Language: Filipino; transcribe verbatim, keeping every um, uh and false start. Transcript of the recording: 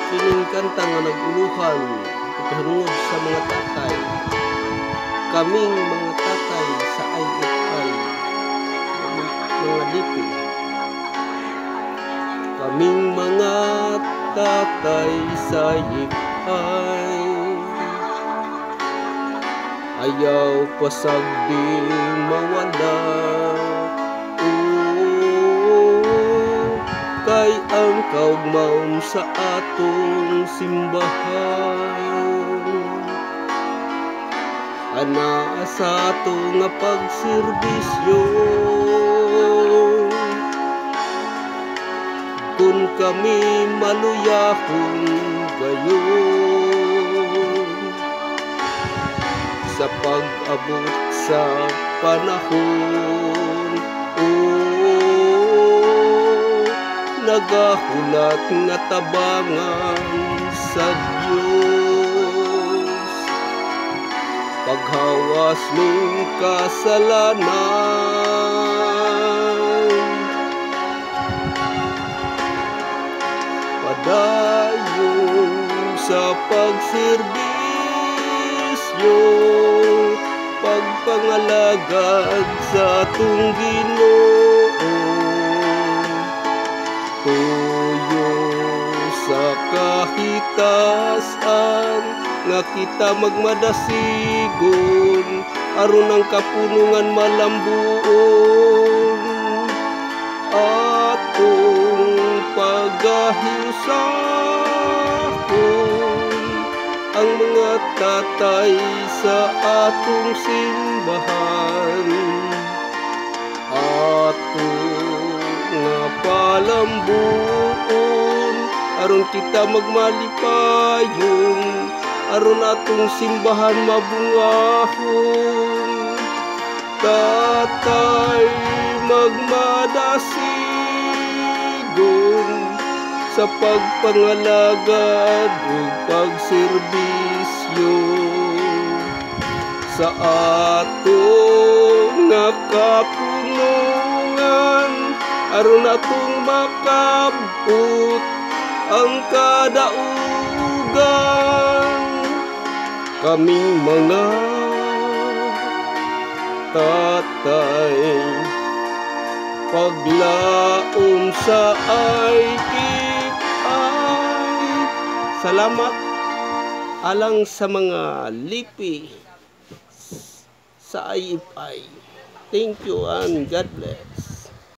Kining kanta nga naguluhan pagharungod sa mga tatay, kaming mga tatay sa I F I, mga lipi. Kaming mga tatay sa I F I, ayaw pasagdi mawala. Kay ang kaugmaon sa atong simbahan, ana sa atong nga pagserbisyo. Kung kami maluyahon gayon sa pag-abot sa panahon, nagahulat nga tabangan sa Diyos, paghawas ning kasalanan, padayon sa pagserbisyo, pagpangalagad sa atong Ginoo. Tuyo sa kahitasan nga kita magmadasigon, aron ang kapunungan malambuon. Atong pagahiusahon ang mga tatay sa atong simbahan. Atong nga palambuon aron kita magmalipayon, aron atong simbahan mabungahon. Tatay magmadasigon sa pagpangalagad ug pagserbisyo sa atong nga kapunungan, aron atong makabut ang kadaugan. Kaming mga tatay paglaom sa I F I. Salamat alang sa mga lipi sa I F I. Thank you and God bless.